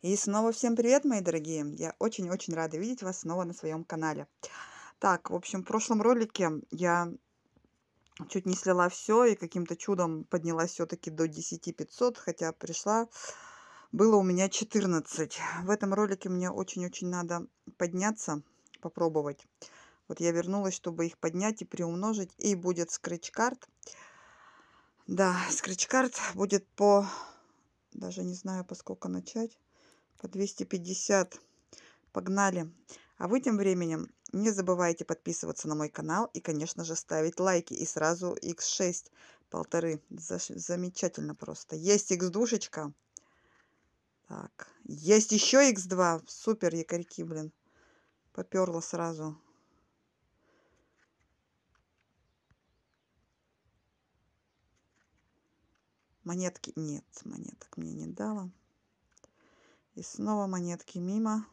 И снова всем привет, мои дорогие! Я очень-очень рада видеть вас снова на своем канале. Так, в общем, в прошлом ролике я чуть не слила все и каким-то чудом поднялась все-таки до 10 500, хотя пришла, было у меня 14. В этом ролике мне очень-очень надо подняться, попробовать. Вот я вернулась, чтобы их поднять и приумножить, и будет скретч-карт. Да, скретч-карт будет по, даже не знаю, по сколько начать, по 250. Погнали! А вы тем временем не забывайте подписываться на мой канал и, конечно же, ставить лайки. И сразу x6 полторы. Замечательно просто. Есть x2. Так, есть еще x2. Супер, якорьки, блин. Поперло сразу. Монетки. Нет, монеток мне не дала. И снова монетки мимо.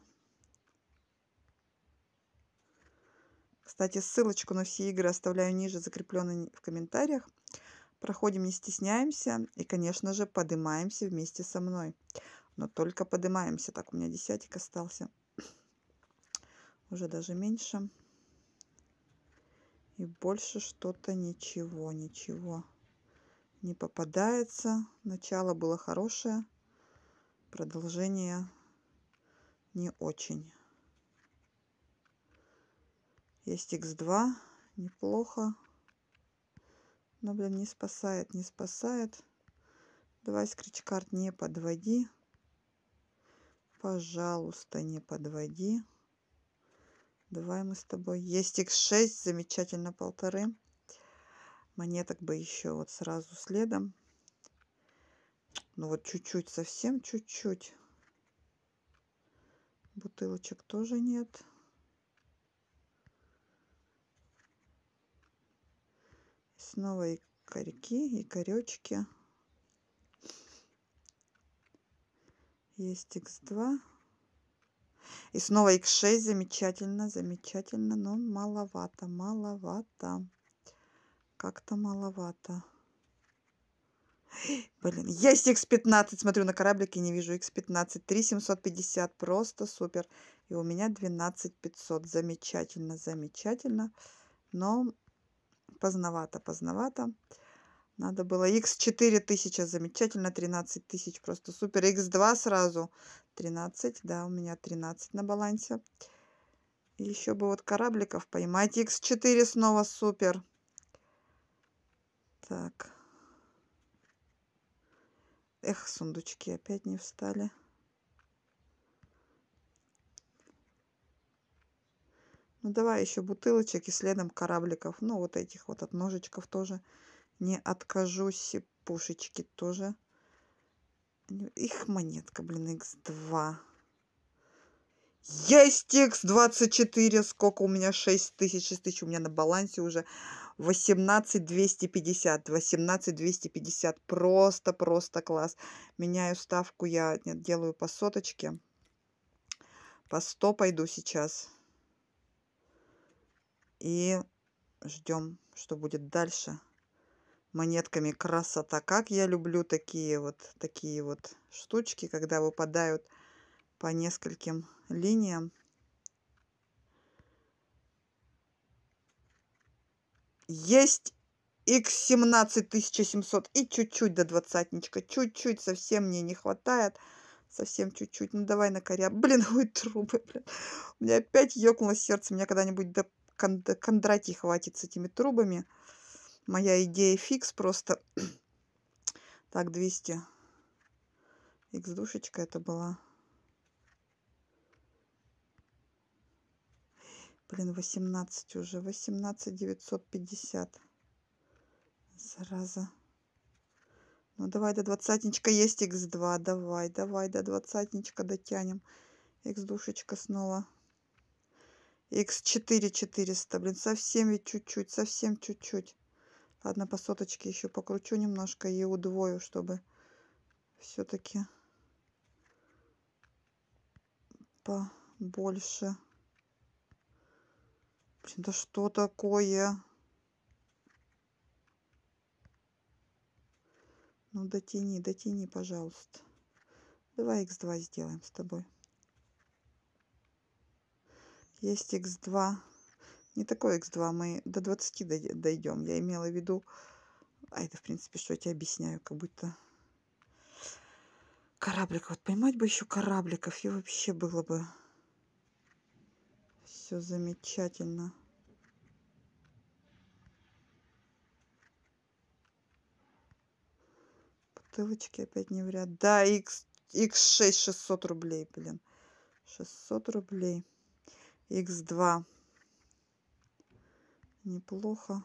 Кстати, ссылочку на все игры оставляю ниже, закрепленной в комментариях. Проходим, не стесняемся и, конечно же, поднимаемся вместе со мной. Но только поднимаемся. Так, у меня десятик остался. Уже даже меньше. И больше что-то ничего не попадается. Начало было хорошее. Продолжение не очень. Есть x2. Неплохо. Но, блин, не спасает, не спасает. Давай, скретч-карт, не подводи. Пожалуйста, не подводи. Давай мы с тобой. Есть x6, замечательно, полторы. Монеток бы еще вот сразу следом. Ну вот чуть-чуть, совсем чуть-чуть. Бутылочек тоже нет. Снова и корьки, и коречки. Есть x2. И снова x6, замечательно, замечательно, но маловато, маловато. Как-то маловато. Блин, есть x15, смотрю на кораблике, не вижу x15. 3750, просто супер. И у меня 12500, замечательно, замечательно. Но поздновато, поздновато. Надо было x4 тысяча, замечательно, 13 тысяч, просто супер. x2 сразу 13, да, у меня 13 на балансе. И еще бы вот корабликов поймать. x4 снова супер. Так. Эх, сундучки опять не встали. Ну давай еще бутылочек и следом корабликов. Ну вот этих вот от ножичков тоже не откажусь. И пушечки тоже. Их монетка, блин, x2. Есть x24. Сколько у меня? 6000. 6000 у меня на балансе уже. 18250. 18250. Просто класс. Меняю ставку. Я делаю по соточке. По 100 пойду сейчас. И ждем, что будет дальше. Монетками красота. Как я люблю такие вот штучки, когда выпадают по нескольким линиям. Есть x17 1700 и чуть-чуть до двадцатничка. Чуть-чуть, совсем мне не хватает. Совсем чуть-чуть. Ну давай на коряб. Блин, ой, трубы, блин. У меня опять ёкнуло сердце. Меня когда-нибудь до Кондратий хватит с этими трубами. Моя идея фикс просто. Так, 200. X-душечка это была. Блин, 18 уже. 18 950. Зараза. Ну давай до двадцатничка. Есть x2. Давай до двадцатничка дотянем. X-душечка снова. x4 400. Блин, совсем ведь чуть-чуть. Совсем чуть-чуть. Ладно, по соточке еще покручу немножко и удвою, чтобы все-таки побольше. Блин, да что такое? Ну дотяни, пожалуйста. Давай x2 сделаем с тобой. Есть x2. Не такой x2, мы до 20 дойдем. Я имела в виду... А это, в принципе, что я тебе объясняю, как будто... Кораблик. Вот поймать бы еще корабликов, и вообще было бы все замечательно. Бутылочки опять не в ряд. Да, x6 600 рублей, блин. 600 рублей. x2. Неплохо.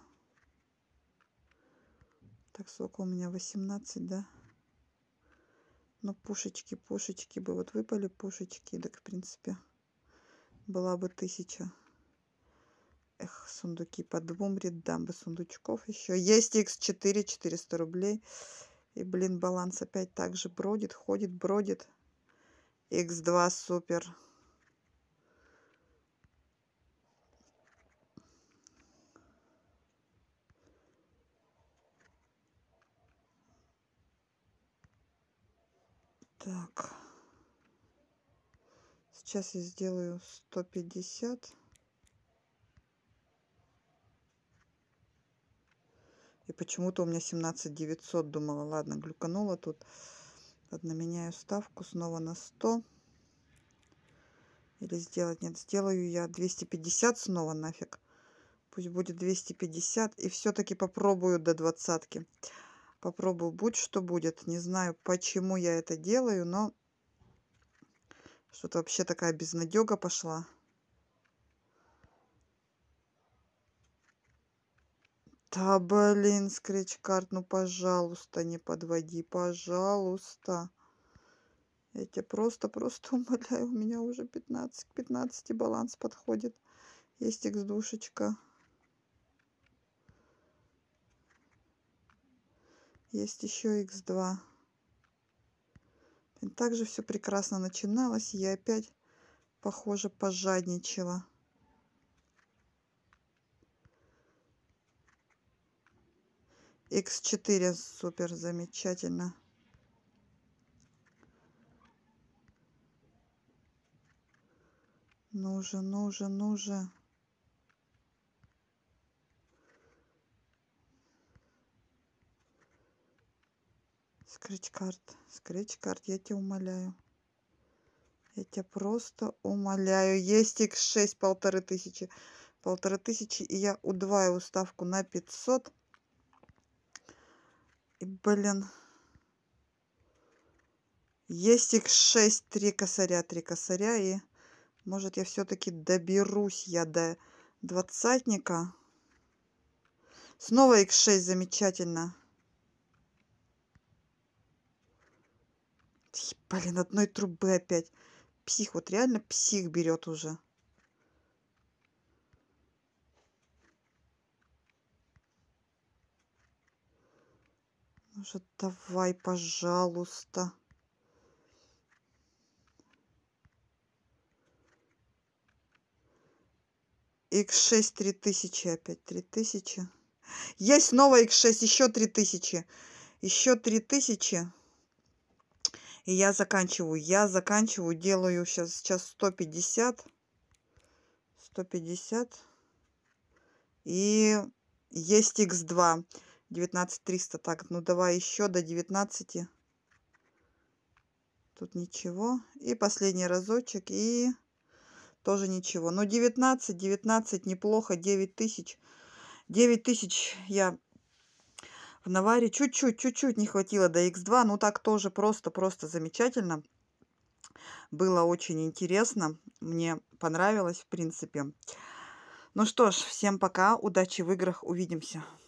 Так, сколько у меня? 18, да? Ну, пушечки бы. Вот выпали пушечки. Так, в принципе, была бы 1000. Эх, сундуки по 2 рядам бы сундучков еще. Есть x4, 400 рублей. И, блин, баланс опять так же бродит, ходит, бродит. x2 супер. Так. Сейчас я сделаю 150. И почему-то у меня 17 900. Думала, ладно, глюканула тут. Ладно, меняю ставку снова на 100. Или сделать? Нет, сделаю я 250 снова нафиг. Пусть будет 250. И все-таки попробую до 20-ки. Попробую, будь что будет. Не знаю, почему я это делаю, но что-то вообще такая безнадега пошла. Да, блин, скретч-карт, ну, пожалуйста, не подводи, пожалуйста. Я тебя просто умоляю, у меня уже 15 к 15 баланс подходит. Есть x2-шечка. Есть еще x2. Также все прекрасно начиналось, и я опять, похоже, пожадничала. x4 супер, замечательно. Ну же. Скретч-карт, я тебя умоляю. Я тебя просто умоляю. Есть x6, 1500. 1500, и я удваиваю ставку на 500. И, блин. Есть x6, 3 косаря. И, может, я все-таки доберусь я до 20-ника. Снова x6, замечательно. Блин, одной трубы опять. Псих, вот реально псих берет уже. Уже давай, пожалуйста. x6 3000 опять. 3000. Есть снова x6, еще 3000. Еще 3000. И я заканчиваю. Делаю сейчас 150. 150. И есть x2. 19300. Так, ну давай еще до 19. Тут ничего. И последний разочек. И тоже ничего. Но 19 неплохо. 9000. 9000 я в наваре. Чуть-чуть не хватило до x2. Ну так тоже просто замечательно. Было очень интересно. Мне понравилось, в принципе. Ну что ж, всем пока. Удачи в играх. Увидимся.